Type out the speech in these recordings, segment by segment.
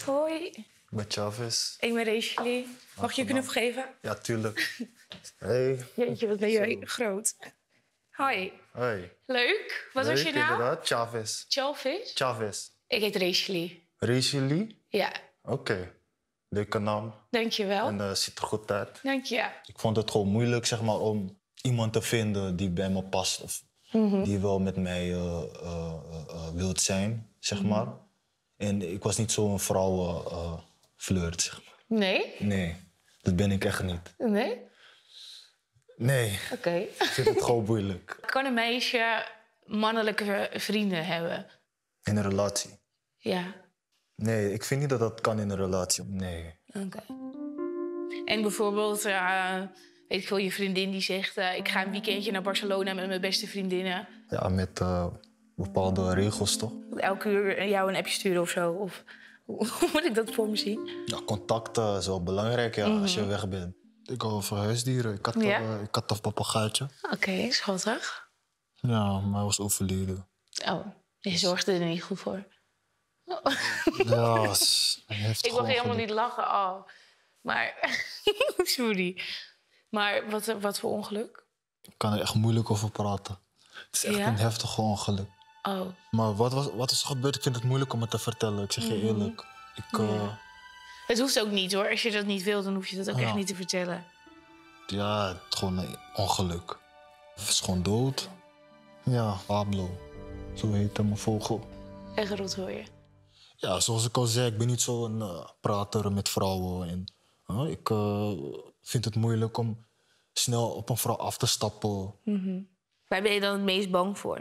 Hoi. Ik ben Chavez. Ik ben Rachel. Mag je je knuffel geven? Ja, tuurlijk. Hey. Jeetje, wat ben jij groot. Hoi. Hoi. Leuk. Wat was je naam? Inderdaad, Chavez. Chavez? Chavez. Ik heet Rachel. Rachel? Ja. Oké. Leuke naam. Dankjewel. En ziet er goed uit. Dank je. Ik vond het gewoon moeilijk, zeg maar, om iemand te vinden die bij me past. Of die wel met mij wilt zijn, zeg maar. En ik was niet zo'n vrouwenflirt, zeg maar. Nee? Nee, dat ben ik echt niet. Nee? Nee, Oké. ik vind het gewoon moeilijk. Kan een meisje mannelijke vrienden hebben? In een relatie? Ja. Nee, ik vind niet dat dat kan in een relatie. Nee. Oké. En bijvoorbeeld, weet ik veel, je vriendin die zegt... ik ga een weekendje naar Barcelona met mijn beste vriendinnen. Ja, met bepaalde regels, toch? Elke uur jou een appje sturen of zo? Of hoe moet ik dat voor me zien? Ja, contact is wel belangrijk, ja, als je weg bent. Ik hou van huisdieren. Ik had een papegaaitje. Oké, schattig. Ja, maar hij was overleden. Oh, je zorgde er niet goed voor. Ja, hij heeft Ik mag gewoon helemaal niet lachen. Oh. Maar, sorry. Maar wat voor ongeluk? Ik kan er echt moeilijk over praten. Het is echt een heftig ongeluk. Oh. Maar wat is er gebeurd? Ik vind het moeilijk om het te vertellen. Ik zeg je eerlijk. Het hoeft ook niet, hoor. Als je dat niet wilt, dan hoef je dat ook echt niet te vertellen. Ja, het is gewoon een ongeluk. Hij is gewoon dood. Ja, Pablo. Zo heet mijn vogel. Echt rot hoor je. Ja, zoals ik al zei, ik ben niet zo'n prater met vrouwen. En, ik vind het moeilijk om snel op een vrouw af te stappen. Waar ben je dan het meest bang voor?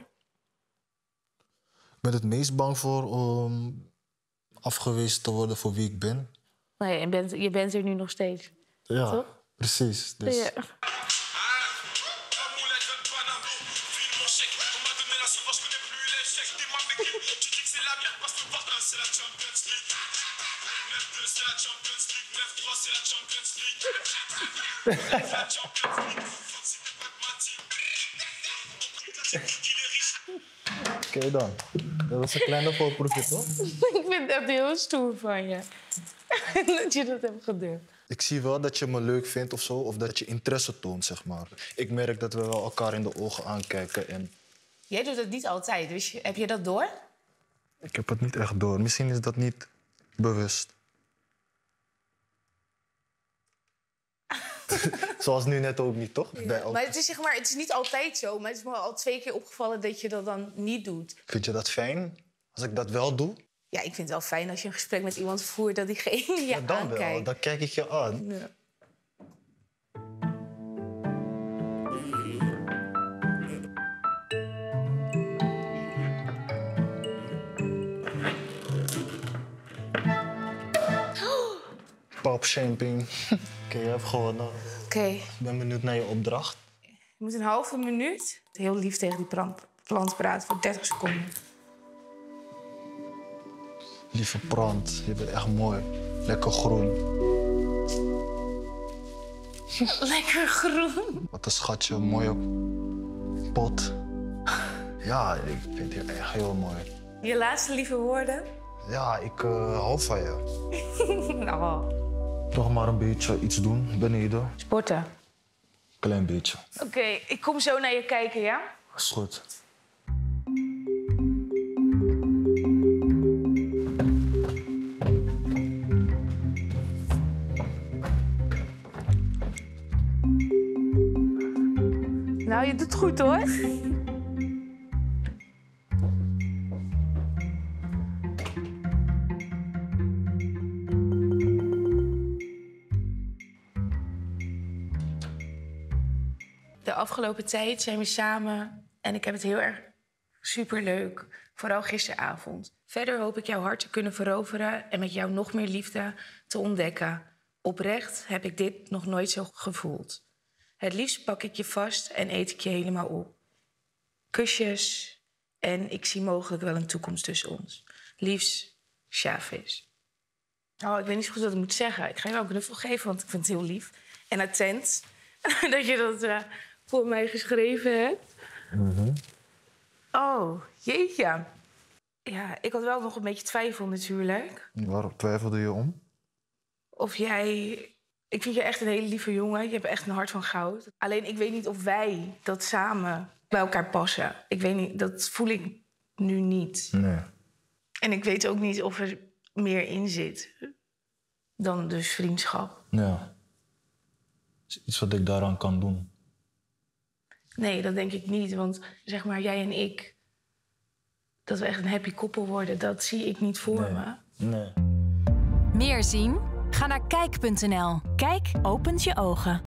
Ik ben het meest bang voor om afgewezen te worden voor wie ik ben. Nou ja, je bent er nu nog steeds. Ja, toch? precies. Dus. Ja. Oké dan. Dat was een kleine voorproefje, toch? Ik vind het heel stoer van je. Dat je dat hebt gedurfd. Ik zie wel dat je me leuk vindt of zo, of dat je interesse toont, zeg maar. Ik merk dat we wel elkaar in de ogen aankijken en... Jij doet het niet altijd, dus heb je dat door? Ik heb het niet echt door. Misschien is dat niet bewust. Zoals nu net ook niet, toch? Ja. Maar het is, zeg maar het is niet altijd zo, maar het is me al 2 keer opgevallen dat je dat dan niet doet. Vind je dat fijn, als ik dat wel doe? Ja, ik vind het wel fijn als je een gesprek met iemand voert dat diegene je dan aankijkt. wel, dan kijk ik je aan. Ja. Pop champagne. Oké, je hebt gewonnen. Oké. Ik ben benieuwd naar je opdracht. Je moet een halve minuut heel lief tegen die plant praten voor 30 seconden. Lieve plant, je bent echt mooi. Lekker groen. Lekker groen. Wat een schatje, een mooie pot. Ja, ik vind je echt heel mooi. Je laatste lieve woorden? Ja, ik hou van je. Nou. Toch maar een beetje iets doen beneden. Sporten. Klein beetje. Oké, ik kom zo naar je kijken, ja? Is goed. Nou, je doet goed, hoor. De afgelopen tijd zijn we samen en ik heb het heel erg superleuk. Vooral gisteravond. Verder hoop ik jouw hart te kunnen veroveren en met jou nog meer liefde te ontdekken. Oprecht heb ik dit nog nooit zo gevoeld. Het liefst pak ik je vast en eet ik je helemaal op. Kusjes en ik zie mogelijk wel een toekomst tussen ons. Liefst, Chavez. Oh, ik weet niet zo goed wat ik moet zeggen. Ik ga je wel een knuffel geven, want ik vind het heel lief. En attent dat je dat voor mij geschreven hebt. Oh, jeetje. Ja, ik had wel nog een beetje twijfel natuurlijk. Waar twijfelde je om? Of jij... Ik vind je echt een hele lieve jongen. Je hebt echt een hart van goud. Alleen ik weet niet of wij dat samen bij elkaar passen. Ik weet niet, dat voel ik nu niet. Nee. En ik weet ook niet of er meer in zit dan dus vriendschap. Ja. Is iets wat ik daaraan kan doen? Nee, dat denk ik niet. Want zeg maar, jij en ik... dat we echt een happy koppel worden, dat zie ik niet voor me. Nee. Meer zien? Ga naar kijk.nl. Kijk opent je ogen.